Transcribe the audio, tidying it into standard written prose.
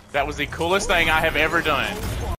That was the coolest thing I have ever done.